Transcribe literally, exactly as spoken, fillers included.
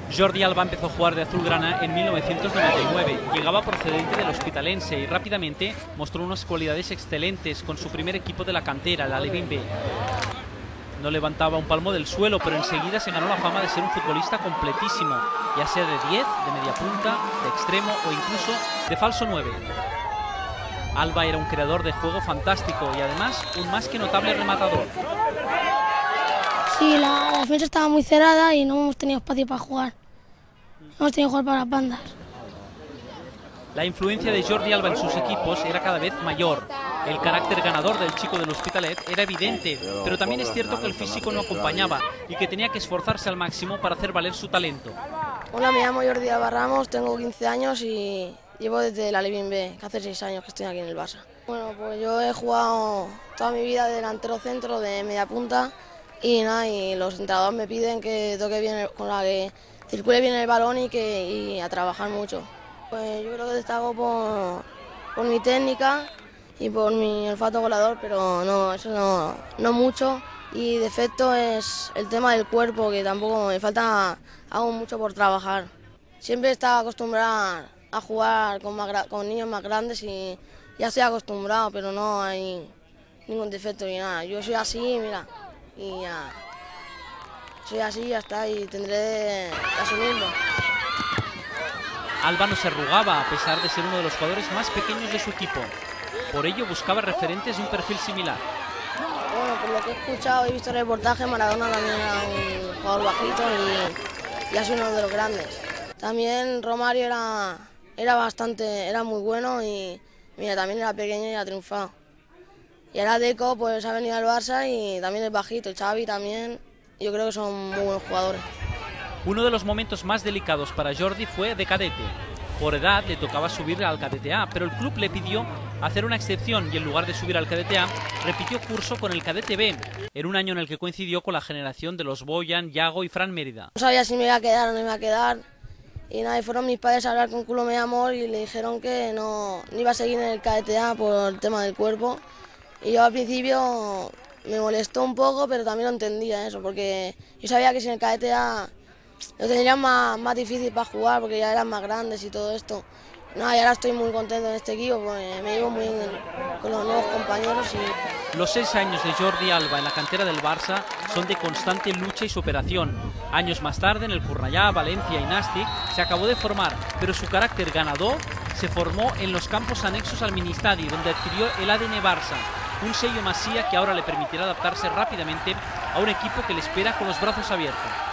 Jordi Alba empezó a jugar de azulgrana en mil novecientos noventa y nueve. Llegaba procedente del Hospitalense y rápidamente mostró unas cualidades excelentes con su primer equipo de la cantera, el Alevín B. No levantaba un palmo del suelo, pero enseguida se ganó la fama de ser un futbolista completísimo, ya sea de diez, de media punta, de extremo o incluso de falso nueve. Alba era un creador de juego fantástico y además un más que notable rematador. Sí, la, la defensa estaba muy cerrada y no hemos tenido espacio para jugar. Hemos tenido que jugar para las bandas. La influencia de Jordi Alba en sus equipos era cada vez mayor. El carácter ganador del chico del Hospitalet era evidente, pero también es cierto que el físico no acompañaba y que tenía que esforzarse al máximo para hacer valer su talento. Hola, me llamo Jordi Alba Ramos, tengo quince años y llevo desde el Alevín B, que hace seis años que estoy aquí en el Barça. Bueno, pues yo he jugado toda mi vida de delantero centro, de media punta y nada, y los entrenadores me piden que toque bien, con la que circule bien el balón y, que, y a trabajar mucho. Pues yo creo que destaco por, por mi técnica y por mi olfato goleador, pero no, eso no, no mucho. Y defecto es el tema del cuerpo, que tampoco me falta, hago mucho por trabajar. Siempre estaba acostumbrada a jugar con, más, con niños más grandes y ya estoy acostumbrado, pero no hay ningún defecto ni nada. Yo soy así, mira, y ya, soy así, ya está, y tendré que asumirlo. Alba no se arrugaba, a pesar de ser uno de los jugadores más pequeños de su equipo. Por ello buscaba referentes de un perfil similar. Bueno, por lo que he escuchado, he visto reportajes, Maradona también era un jugador bajito y ya soy uno de los grandes. También Romario era, era bastante, era muy bueno y mira, también era pequeño y ha triunfado. Y ahora Deco pues ha venido al Barça y también es bajito, Xavi también, yo creo que son muy buenos jugadores. Uno de los momentos más delicados para Jordi fue de cadete. Por edad le tocaba subir al cadete A, pero el club le pidió hacer una excepción y en lugar de subir al cadete A, repitió curso con el cadete B, en un año en el que coincidió con la generación de los Boyan, Yago y Fran Mérida. No sabía si me iba a quedar o no me iba a quedar y nada, y fueron mis padres a hablar con Culo Me Amor y le dijeron que no, no iba a seguir en el cadete A por el tema del cuerpo. Y yo al principio me molestó un poco, pero también lo entendía eso, porque yo sabía que si en el cadete A lo tendrían más, más difícil para jugar porque ya eran más grandes y todo esto. No, y ahora estoy muy contento en este equipo porque me llevo muy bien con los nuevos compañeros. Y... Los seis años de Jordi Alba en la cantera del Barça son de constante lucha y superación. Años más tarde, en el Cornellà, Valencia y Nàstic, se acabó de formar, pero su carácter ganador se formó en los campos anexos al Ministadi, donde adquirió el A D N Barça, un sello Masía que ahora le permitirá adaptarse rápidamente a un equipo que le espera con los brazos abiertos.